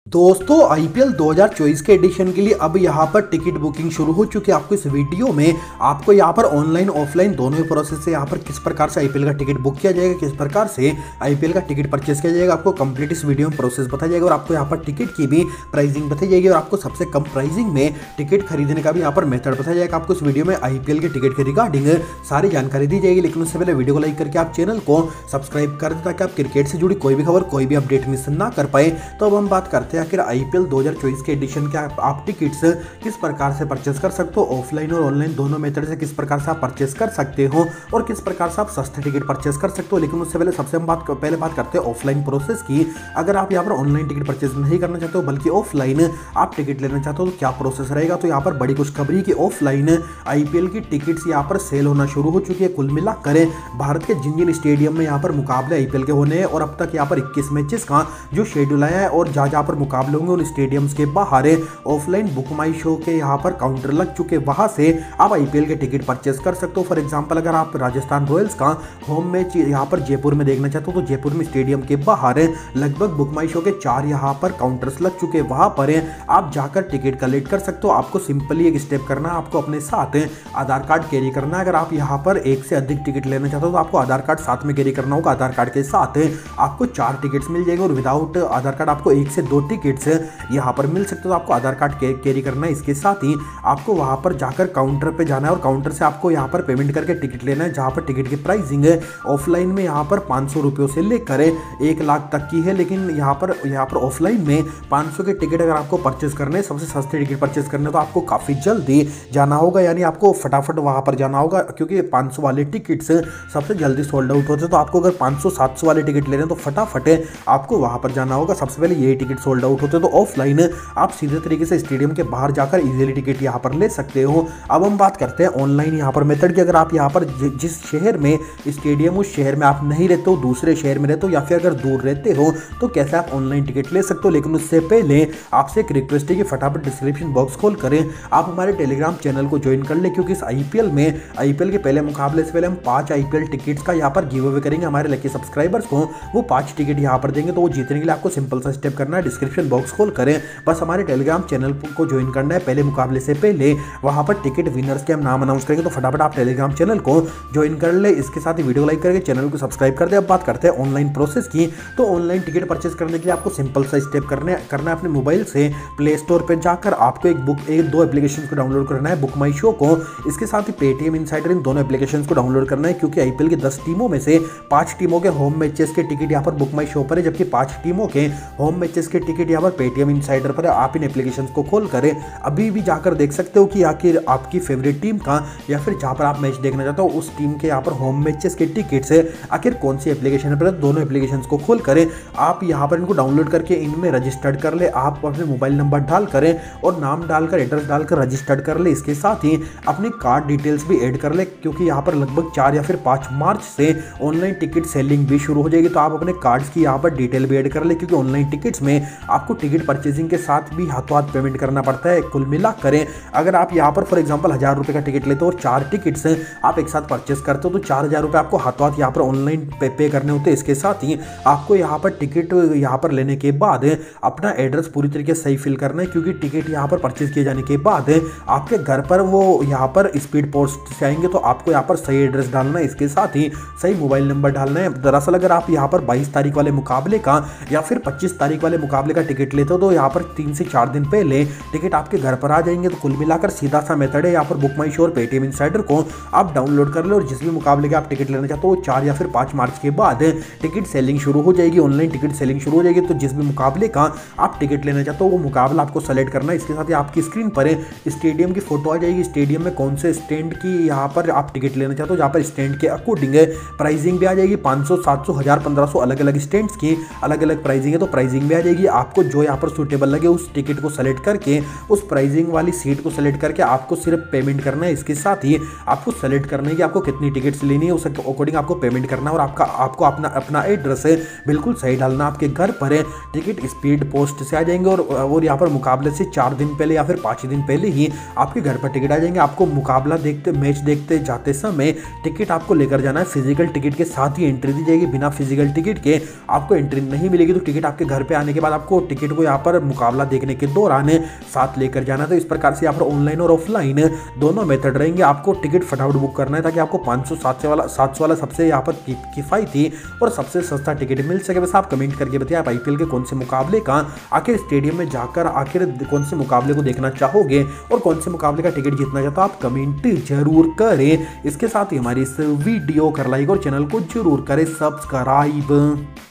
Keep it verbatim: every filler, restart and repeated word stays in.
दोस्तों आईपीएल दो हज़ार चौबीस के एडिशन के लिए अब यहाँ पर टिकट बुकिंग शुरू हो चुकी है। आपको इस वीडियो में आपको यहाँ पर ऑनलाइन ऑफलाइन दोनों ही प्रोसेस से यहाँ पर किस प्रकार से आईपीएल का टिकट बुक किया जाएगा, किस प्रकार से आईपीएल का टिकट परचेस किया जाएगा, आपको कंप्लीट इस वीडियो में प्रोसेस बताया जाएगा और आपको यहाँ पर टिकट की भी प्राइसिंग बताई जाएगी और आपको सबसे कम प्राइसिंग में टिकट खरीदने का भी यहाँ पर मेथड बताया जाएगा। आपको इस वीडियो में आईपीएल के टिकट के रिगार्डिंग सारी जानकारी दी जाएगी, लेकिन उससे पहले वीडियो को लाइक करके आप चैनल को सब्सक्राइब कर दें ताकि आप क्रिकेट से जुड़ी कोई भी खबर कोई भी अपडेट मिस ना कर पाए। तो अब हम बात करते हैं आखिर आईपीएल दो हज़ार चौबीस के एडिशन के आप टिकट्स किस प्रकार से परचेस कर सकते हो, ऑफलाइन और ऑनलाइन दोनों मेथड से किस प्रकार से आप परचेस कर सकते हो और किस प्रकार से आप सस्ते टिकट परचेस कर सकते हो। लेकिन उससे पहले सबसे हम बात पहले बात करते हैं ऑफलाइन प्रोसेस की। अगर आप यहाँ पर ऑनलाइन टिकट परचेस नहीं करना चाहते हो बल्कि ऑफलाइन आप टिकट लेना चाहते हो तो क्या प्रोसेस रहेगा। तो यहाँ पर बड़ी खुशखबरी की ऑफलाइन आईपीएल की टिकट्स यहाँ पर सेल होना शुरू हो चुकी है। कुल मिलाकर भारत के जिन जिन स्टेडियम में यहाँ पर मुकाबले आईपीएल के होने हैं और अब तक यहाँ पर इक्कीस मैचेस का जो शेड्यूल आया है और जहाँ जहाँ पर मुकाबले होंगे उन स्टेडियम्स के बाहर ऑफलाइन बुक माई शो के यहाँ पर काउंटर लग चुके, वहां से आप आईपीएल के टिकट परचेस कर सकते हो। फॉर एग्जांपल अगर आप राजस्थान रॉयल्स का होम मैच यहाँ पर जयपुर में देखना चाहते हो तो जयपुर में स्टेडियम के बाहर लगभग बुक माई शो के चार यहाँ पर काउंटर्स लग चुके, वहां पर आप जाकर टिकट कलेक्ट कर सकते हो। आपको सिंपली एक स्टेप करना है, आपको अपने साथ आधार कार्ड कैरी करना है। अगर आप यहाँ पर एक से अधिक टिकट लेना चाहते हो तो आपको आधार कार्ड साथ में कैरी करना होगा। आधार कार्ड के साथ आपको चार टिकट्स मिल जाएंगे और विदाउट आधार कार्ड आपको एक से दो टिकट्स यहाँ पर मिल सकते हो। आपको आधार कार्ड कैरी करना है। इसके साथ ही आपको वहां पर जाकर काउंटर पे जाना है और काउंटर से आपको यहां पर पेमेंट करके टिकट लेना है, जहां पर टिकट की प्राइसिंग है ऑफलाइन में यहां पर पाँच सौ रुपयों से लेकर एक लाख तक की है। लेकिन यहां पर यहां पर ऑफलाइन में पाँच सौ के टिकट अगर आपको परचेस करने हैं, सबसे सस्ते टिकट परचेस करने हैं, तो आपको काफी जल्दी जाना होगा, यानी आपको फटाफट वहां पर जाना होगा क्योंकि पाँच सौ वाले टिकट्स सबसे जल्दी सोल्ड आउट होते हैं। तो आपको अगर पाँच सौ सात सौ वाले टिकट लेने हैं तो फटाफट आपको वहां पर जाना होगा। सबसे पहले ये टिकट सोल्ड आउट होते हैं तो ऑफलाइन आप सीधे तरीके से स्टेडियम के बाहर जाकर इजीली टिकट यहां पर ले सकते हो। अब हम बात करते हैं ऑनलाइन यहां पर मेथड की। अगर आप यहां पर जिस शहर में स्टेडियम उस शहर में आप नहीं रहते हो, दूसरे शहर में रहते हो या फिर अगर दूर रहते हो तो कैसे आप ऑनलाइन टिकट ले सकते हो। लेकिन उससे पहले आपसे एक रिक्वेस्ट है कि फटाफट डिस्क्रिप्शन बॉक्स खोल करें आप हमारे टेलीग्राम चैनल को ज्वाइन कर ले, क्योंकि इस आईपीएल में आईपीएल के पहले मुकाबले से पहले हम पांच आईपीएल टिकट्स का यहां पर गिव अवे करेंगे। हमारे लकी सब्सक्राइबर्स को वो पांच टिकट यहां पर देंगे, तो वो जीतने के लिए आपको सिंपल सा स्टेप करना है, डिस्क्रिप्शन बॉक्स खोल करें, बस हमारे टेलीग्राम चैनल को ज्वाइन करना है। पहले मुकाबले से पहले वहां पर टिकट विनर्स के हम नाम अनाउंस करेंगे, तो फटाफट आप टेलीग्राम चैनल को ज्वाइन कर ले। इसके साथ ही वीडियो लाइक करके चैनल को सब्सक्राइब कर दे। अब बात करते हैं ऑनलाइन प्रोसेस की। तो ऑनलाइन टिकट परचेस करने के लिए आपको सिंपल सा स्टेप करने करना है। अपने मोबाइल से प्ले स्टोर पर जाकर आपको एक बुक एक दो एप्लीकेशन को डाउनलोड करना है, बुक माई शो को, इसके साथ ही पेटीएम इनसाइडर, इन दोनों एप्लीकेशन को डाउनलोड करना है, क्योंकि आईपीएल की दस टीमों में से पांच टीमों के होम मैचेस के टिकट यहाँ पर बुक माई शो पर है, जबकि पांच टीमों के होम मैचेस के टिकट यहाँ पर पेटीएम इनसाइडर पर है। आप इन एप्लीकेशन को खोल करें अभी भी जाकर देख सकते हो कि आखिर आपकी फेवरेट टीम का या फिर जहां पर आप मैच देखना चाहते हो उस टीम के यहाँ पर होम मैचेस के टिकट्स है आखिर कौन सी एप्लीकेशन पर, दोनों एप्लीकेशंस को खोल करें आप यहाँ पर इनको डाउनलोड करके इनमें रजिस्टर्ड कर ले। आप अपने मोबाइल नंबर डाल करें और नाम डालकर एड्रेस डालकर रजिस्टर्ड कर ले। इसके साथ ही अपनी कार्ड डिटेल्स भी ऐड कर ले, क्योंकि यहाँ पर लगभग चार या फिर पाँच मार्च से ऑनलाइन टिकट सेलिंग भी शुरू हो जाएगी। तो आप अपने कार्ड्स की यहाँ पर डिटेल भी ऐड कर ले, क्योंकि ऑनलाइन टिकट्स में आपको टिकट परचेसिंग के साथ भी हाथों हाथ पेमेंट करना पड़ता है। कुल मिला करें अगर आप यहाँ पर फॉर एग्जांपल हजार रुपए का टिकट लेते हो और चार टिकट्स आप एक साथ परचेस करते हो तो चार हजार रुपए आपको हाथों हाथ यहाँ पर ऑनलाइन पे, पे करने होते हैं। इसके साथ ही आपको यहाँ पर टिकट यहाँ पर लेने के बाद अपना एड्रेस पूरी तरीके से सही फिल करना है, क्योंकि टिकट यहाँ पर परचेस किए जाने के बाद आपके घर पर वो यहाँ पर स्पीड पोस्ट से आएंगे, तो आपको यहाँ पर सही एड्रेस डालना है, इसके साथ ही सही मोबाइल नंबर डालना है। दरअसल अगर आप यहाँ पर बाईस तारीख वाले मुकाबले का या फिर पच्चीस तारीख वाले मुकाबले का टिकट लेते हो तो यहाँ पर तीन से चार दिन पहले टिकट आपके घर पर आ जाएंगे। तो कुल मिलाकर सीधा सा मेथड है, यहाँ पर बुक माई शो और पेटीएम इनसाइडर को आप डाउनलोड कर लो और जिस भी मुकाबले के आप टिकट लेना चाहते हो वो चार या फिर पाँच मार्च के बाद टिकट सेलिंग शुरू हो जाएगी, ऑनलाइन टिकट सेलिंग शुरू हो जाएगी। तो जिस भी मुकाबले का आप टिकट लेना चाहते हो वो मुकाबला आपको सेलेक्ट करना है। इसके साथ ही आपकी स्क्रीन पर स्टेडियम की फोटो आ जाएगी, स्टेडियम में कौन से स्टैंड की यहाँ पर आप टिकट लेना चाहते हो, जहाँ पर स्टैंड के अकॉर्डिंग प्राइसिंग भी आ जाएगी। पाँच सौ सात सौ हजार पंद्रह सौ अलग अलग स्टैंड्स की अलग अलग प्राइसिंग है, तो प्राइसिंग भी आ जाएगी। आपको जो यहाँ पर सूटेबल लगे उस टिकट को सेलेक्ट करके उस प्राइसिंग वाली सीट को सेलेक्ट करके आपको सिर्फ पेमेंट करना है। इसके साथ ही आपको सेलेक्ट करना है कि आपको कितनी टिकट्स लेनी है, उस अकॉर्डिंग आपको पेमेंट करना है और आपका आपको अपना अपना एड्रेस बिल्कुल सही डालना। आपके घर पर टिकट स्पीड पोस्ट से आ जाएंगे और और यहाँ पर मुकाबले से चार दिन पहले या फिर पाँच दिन पहले ही आपके घर पर टिकट आ जाएंगे। आपको मुकाबला देखते मैच देखते जाते समय टिकट आपको लेकर जाना है, फिजिकल टिकट के साथ ही एंट्री दी जाएगी। बिना फिजिकल टिकट के आपको एंट्री नहीं मिलेगी। तो टिकट आपके घर पर आने के बाद आपको आपको टिकट को यहाँ पर मुकाबला देखने के दौरान साथ लेकर जाना है। तो इस प्रकार से यहाँ पर ऑनलाइन और ऑफलाइन दोनों मेथड रहेंगे। आपको टिकट फटाफट बुक करना है ताकि आपको पाँच सौ सात सौ वाला सात सौ वाला सबसे यहाँ पर किफायती और सबसे सस्ता टिकट मिल सके। बस आप कमेंट करके बताइए आप आईपीएल के कौन से मुकाबले का आखिर स्टेडियम में जाकर आखिर कौन से मुकाबले को देखना चाहोगे और कौन से मुकाबले का टिकट जीतना चाहते हो, आप कमेंट जरूर करें। इसके साथ ही हमारी इस वीडियो कर लाइक और चैनल को जरूर करें सब्सक्राइब।